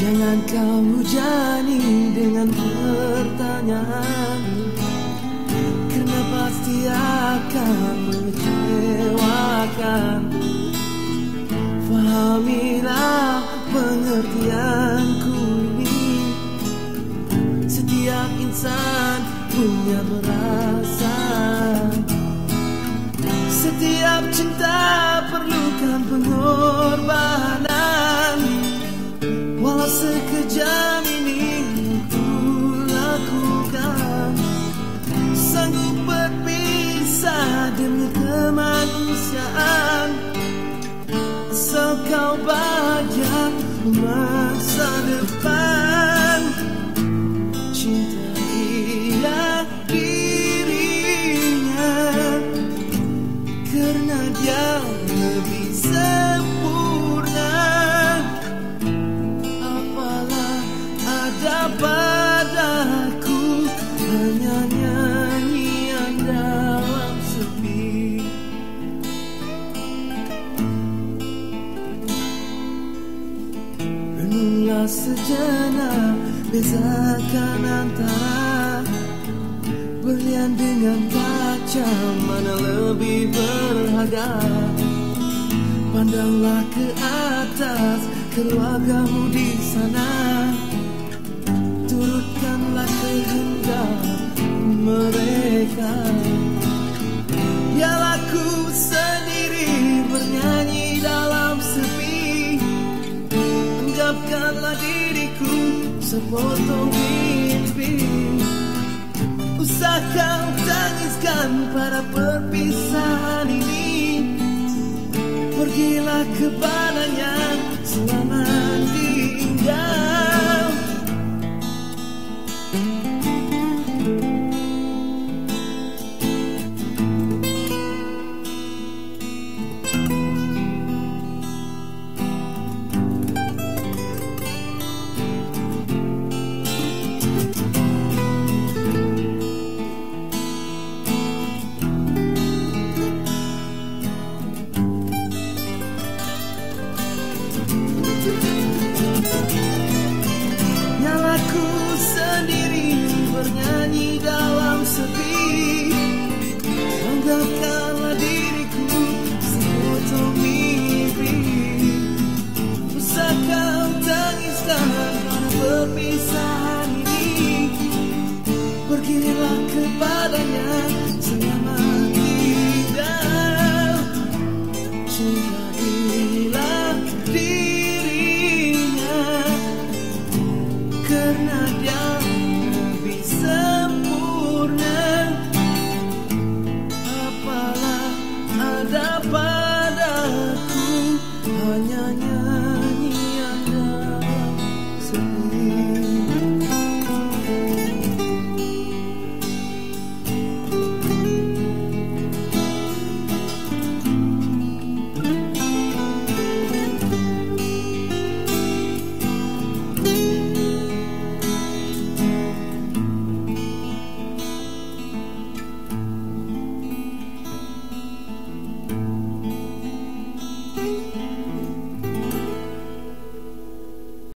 Jangan kau hujani dengan pertanyaan, karena pasti akan mengecewakan. Fahamilah pengertianku ini, setiap insan punya perasaan. Setiap cinta perlukan pengorbanan. Walau sekejam ini ku lakukan, sanggup berpisah demi kemanusiaan. Asal kau bahagia masa depan, cintailah dirinya, karena dia lebih sempurna. Apalah ada padaku, hanya nyanyian dalam sepi. Renunglah sejenak, bezakan antara berlian dengan kaca, mana lebih berharga. Pandanglah ke atas, keluargamu di sana, turutkanlah kehendak mereka. Biarlah aku sendiri bernyanyi dalam sepi, anggapkanlah diriku sepotong mimpi. Usah kau tangiskan pada perpisahan ini, pergilah kepadanya selamat.